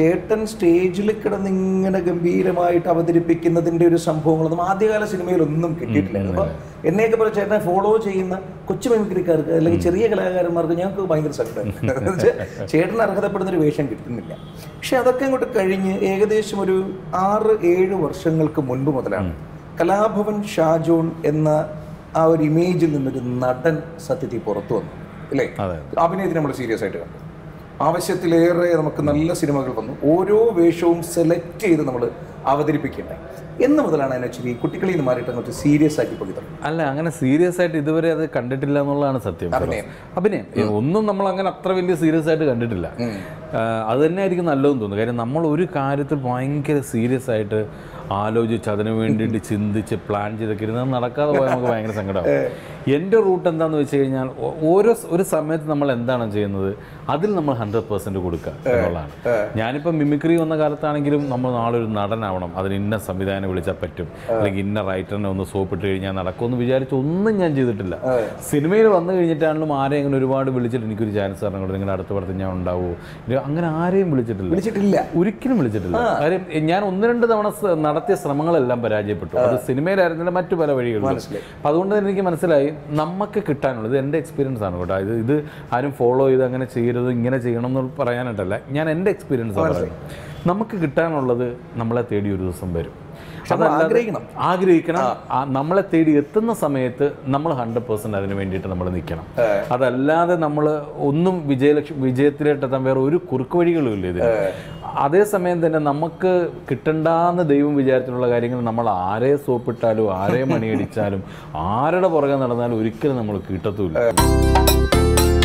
ചേട്ടൻ സ്റ്റേജിൽ കിടന്ന് ഇങ്ങനെ ഗംഭീരമായിട്ട് അവതരിപ്പിക്കുന്നതിൻ്റെ ഒരു സംഭവങ്ങളൊന്നും ആദ്യകാല സിനിമയിലൊന്നും കിട്ടിയിട്ടില്ലായിരുന്നു. അപ്പോൾ എന്നെയൊക്കെ പോലെ ചേട്ടനെ ഫോളോ ചെയ്യുന്ന കൊച്ചു മിമിക്രിക്കാർക്ക് അല്ലെങ്കിൽ ചെറിയ കലാകാരന്മാർക്ക് ഞങ്ങൾക്ക് ഭയങ്കര സങ്കടം. ചേട്ടൻ അർഹതപ്പെടുന്നൊരു വേഷം കിട്ടുന്നില്ല. പക്ഷെ അതൊക്കെ അങ്ങോട്ട് കഴിഞ്ഞ് ഏകദേശം ഒരു 6-7 വർഷങ്ങൾക്ക് മുൻപ് മുതലാണ് കലാഭവൻ ഷാജോൺ എന്ന ആ ഒരു ഇമേജിൽ നിന്നൊരു നടൻ സത്യത്തിൽ പുറത്തു വന്നു അല്ലേ? അഭിനയത്തിന് നമ്മൾ സീരിയസ് ആയിട്ട് കണ്ടു. ആവശ്യത്തിലേറെ നമുക്ക് നല്ല സിനിമകൾ വന്നു. ഓരോ വേഷവും സെലക്ട് ചെയ്ത് നമ്മൾ അവതരിപ്പിക്കേണ്ടത് എന്ന് മുതലാണ് അതിനെ ഇച്ചിരി കുട്ടികളിൽ നിന്ന് മാറിയിട്ട് അങ്ങോട്ട് സീരിയസ് ആക്കി കൊടുത്തത്. അല്ല, അങ്ങനെ സീരിയസ് ആയിട്ട് ഇതുവരെ അത് കണ്ടിട്ടില്ല എന്നുള്ളതാണ് സത്യം. അഭിനയം ഒന്നും നമ്മൾ അങ്ങനെ അത്ര വലിയ സീരിയസ് ആയിട്ട് കണ്ടിട്ടില്ല. അത് തന്നെ ആയിരിക്കും നല്ലതെന്ന് തോന്നുന്നു. കാര്യം നമ്മൾ ഒരു കാര്യത്തിൽ ഭയങ്കര സീരിയസ് ആയിട്ട് ആലോചിച്ച് അതിനു വേണ്ടിയിട്ട് ചിന്തിച്ച് പ്ലാൻ ചെയ്തൊക്കെ ഇരുന്നത് നടക്കാതെ പോയാൽ നമുക്ക് ഭയങ്കര സങ്കടമാവും. എൻ്റെ റൂട്ട് എന്താണെന്ന് വെച്ച് കഴിഞ്ഞാൽ ഒരു സമയത്ത് നമ്മൾ എന്താണ് ചെയ്യുന്നത് അതിൽ നമ്മൾ 100% കൊടുക്കുക എന്നുള്ളതാണ്. ഞാനിപ്പോൾ മിമിക്രി വന്ന കാലത്താണെങ്കിലും നമ്മൾ നാളെ ഒരു നടനാവണം, അതിന് ഇന്ന സംവിധാനം വിളിച്ചാൽ പറ്റും, അല്ലെങ്കിൽ ഇന്ന റൈറ്ററിനെ ഒന്ന് സോപ്പിട്ട് കഴിഞ്ഞാൽ നടക്കുമെന്ന് വിചാരിച്ച് ഒന്നും ഞാൻ ചെയ്തിട്ടില്ല. സിനിമയിൽ വന്നു കഴിഞ്ഞിട്ടാണെങ്കിലും ആരെയും അങ്ങനെ ഒരുപാട് വിളിച്ചിട്ട് എനിക്കൊരു ചാൻസ് തരണം കൂടെ, നിങ്ങളുടെ അടുത്ത പടത്തിൽ ഞാൻ ഉണ്ടാവുമോ, അങ്ങനെ ആരെയും വിളിച്ചിട്ടില്ല, ഒരിക്കലും വിളിച്ചിട്ടില്ല. കാര്യം ഞാൻ 1-2 തവണ നടത്തിയ ശ്രമങ്ങളെല്ലാം പരാജയപ്പെട്ടു. അത് സിനിമയിലായിരുന്നില്ല, മറ്റു പല വഴികളിലും. അതുകൊണ്ട് തന്നെ എനിക്ക് മനസ്സിലായി നമുക്ക് കിട്ടാനുള്ളത്, എൻ്റെ എക്സ്പീരിയൻസ് ആണ് കേട്ടോ, ഇത് ആരും ഫോളോ ചെയ്ത് അങ്ങനെ ചെയ്യരുത് ഇങ്ങനെ ചെയ്യണം എന്ന് പറയാനായിട്ടല്ല, ഞാൻ എൻ്റെ എക്സ്പീരിയൻസ് ആണ്. നമുക്ക് കിട്ടാനുള്ളത് നമ്മളെ തേടി ഒരു ദിവസം വരും. ആഗ്രഹിക്കണം. നമ്മളെ തേടി എത്തുന്ന സമയത്ത് നമ്മൾ 100% അതിന് വേണ്ടിയിട്ട് നമ്മൾ നിൽക്കണം. അതല്ലാതെ നമ്മൾ ഒന്നും വിജയത്തിലേട്ടെത്താൻ വേറെ ഒരു കുറുക്ക് വഴികളും ഇല്ല ഇതിന്. അതേസമയം തന്നെ നമുക്ക് കിട്ടണ്ടെന്ന് ദൈവം വിചാരത്തിലുള്ള കാര്യങ്ങൾ നമ്മൾ ആരെ സോപ്പിട്ടാലും ആരെ മണിയടിച്ചാലും ആരുടെ പുറകെ നടന്നാലും ഒരിക്കലും നമ്മൾ കിട്ടത്തുമില്ല.